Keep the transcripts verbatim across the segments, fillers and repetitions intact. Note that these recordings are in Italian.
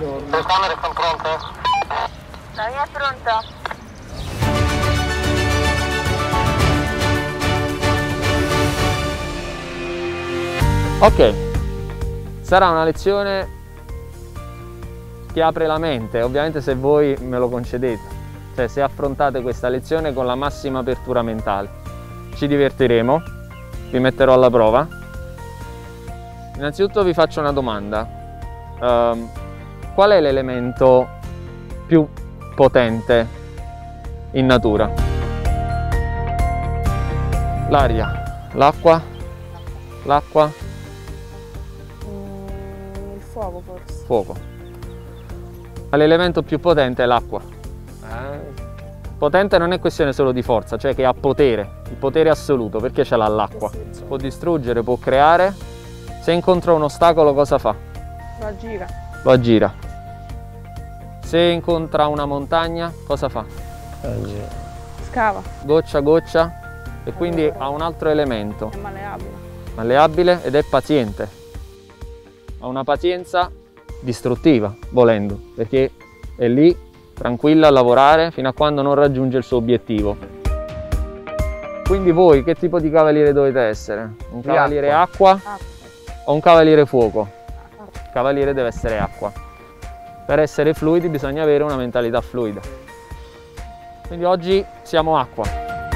Buongiorno. Le camere sono pronte? La mia è pronta. Ok, sarà una lezione che apre la mente, ovviamente se voi me lo concedete, cioè se affrontate questa lezione con la massima apertura mentale. Ci divertiremo, vi metterò alla prova. Innanzitutto vi faccio una domanda. Um, qual è l'elemento più potente in natura? L'aria, l'acqua, l'acqua? Fuoco forse. Fuoco. L'elemento più potente è l'acqua. Eh? Potente non è questione solo di forza, cioè che ha potere, il potere assoluto, perché ce l'ha l'acqua. Può distruggere, può creare. Se incontra un ostacolo cosa fa? Lo aggira. Lo aggira. Se incontra una montagna cosa fa? Aggira. Scava. Goccia a goccia e quindi ha un altro elemento. È malleabile. Malleabile ed è paziente. Ha una pazienza distruttiva, volendo, perché è lì tranquilla a lavorare fino a quando non raggiunge il suo obiettivo. Quindi voi che tipo di cavaliere dovete essere? Un cavaliere acqua, acqua o un cavaliere fuoco? Il cavaliere deve essere acqua. Per essere fluidi bisogna avere una mentalità fluida. Quindi oggi siamo acqua.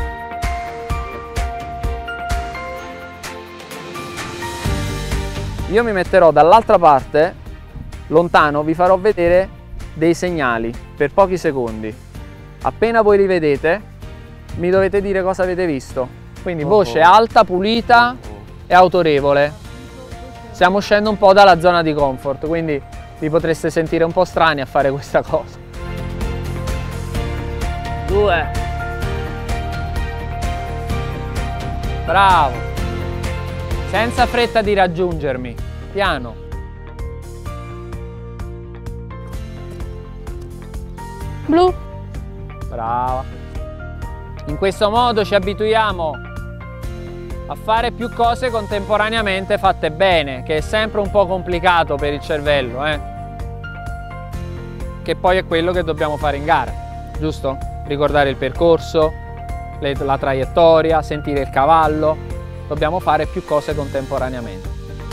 Io mi metterò dall'altra parte, lontano, vi farò vedere dei segnali per pochi secondi. Appena voi li vedete, mi dovete dire cosa avete visto. Quindi voce alta, pulita e autorevole. Stiamo uscendo un po' dalla zona di comfort, quindi vi potreste sentire un po' strani a fare questa cosa. Due. Bravo. Senza fretta di raggiungermi, piano. Blu. Brava. In questo modo ci abituiamo a fare più cose contemporaneamente fatte bene, che è sempre un po' complicato per il cervello, eh? Che poi è quello che dobbiamo fare in gara, giusto? Ricordare il percorso, le, la traiettoria, sentire il cavallo. Dobbiamo fare più cose contemporaneamente.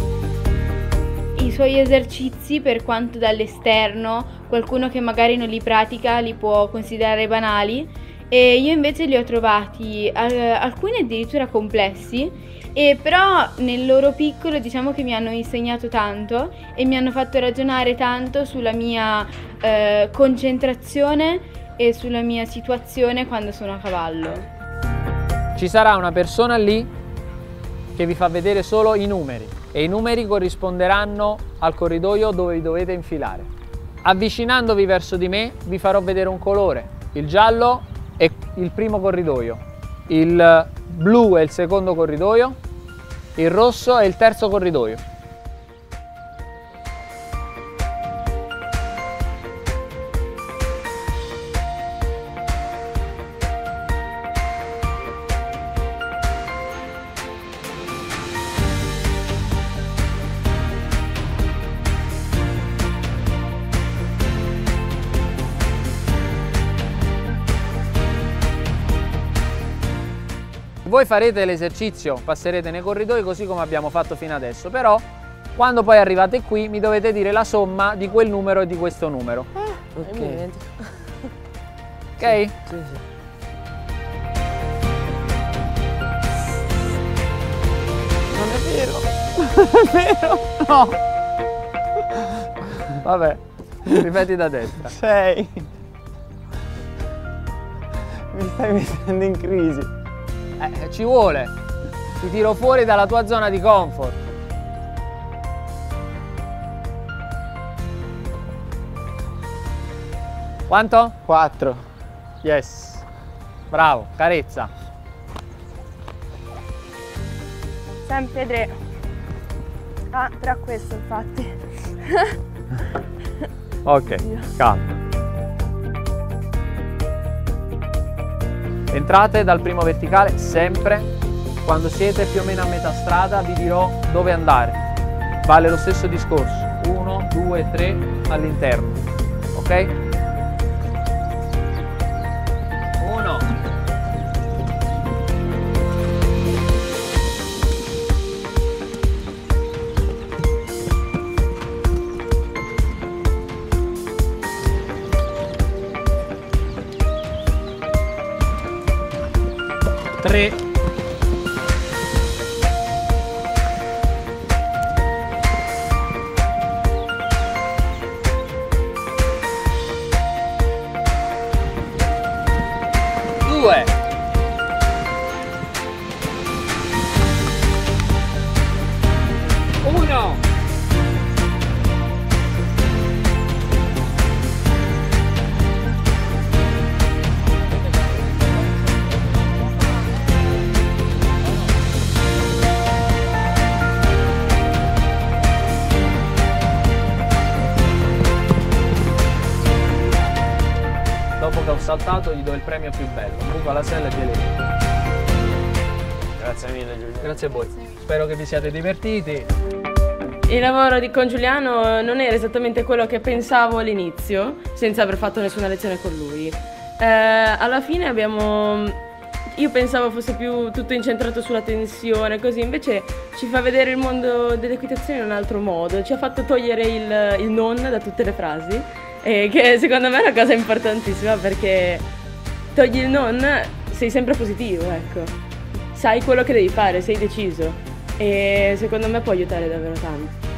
I suoi esercizi, per quanto dall'esterno qualcuno che magari non li pratica li può considerare banali, e io invece li ho trovati eh, alcuni addirittura complessi, e però nel loro piccolo diciamo che mi hanno insegnato tanto e mi hanno fatto ragionare tanto sulla mia eh, concentrazione e sulla mia situazione quando sono a cavallo. Ci sarà una persona lì che vi fa vedere solo i numeri e i numeri corrisponderanno al corridoio dove vi dovete infilare. Avvicinandovi verso di me vi farò vedere un colore. Il giallo è il primo corridoio, il blu è il secondo corridoio, il rosso è il terzo corridoio. Voi farete l'esercizio, passerete nei corridoi così come abbiamo fatto fino adesso, però quando poi arrivate qui mi dovete dire la somma di quel numero e di questo numero. Ah, Ok. Ok? Sì, sì. Non è vero. Non è vero. No. Vabbè, ripeti da destra. Sei. Mi stai mettendo in crisi. Eh, ci vuole, ti tiro fuori dalla tua zona di comfort. Quanto? Quattro. Yes. Bravo, carezza. Sempre tre. Ah, tre a questo infatti. Ok, calma. Entrate dal primo verticale sempre. Quando siete più o meno a metà strada vi dirò dove andare. Vale lo stesso discorso. uno, due, tre all'interno, ok? uno, tre, due, uno. Dopo che ho saltato gli do il premio più bello, un buco alla sella e due leve. Grazie mille Giuliano. Grazie a voi, spero che vi siate divertiti. Il lavoro di, con Giuliano non era esattamente quello che pensavo all'inizio, senza aver fatto nessuna lezione con lui. Eh, alla fine abbiamo... Io pensavo fosse più tutto incentrato sulla tensione, così invece ci fa vedere il mondo dell'equitazione in un altro modo, ci ha fatto togliere il, il non da tutte le frasi, e che secondo me è una cosa importantissima perché togli il non, sei sempre positivo, ecco. Sai quello che devi fare, sei deciso e secondo me può aiutare davvero tanto.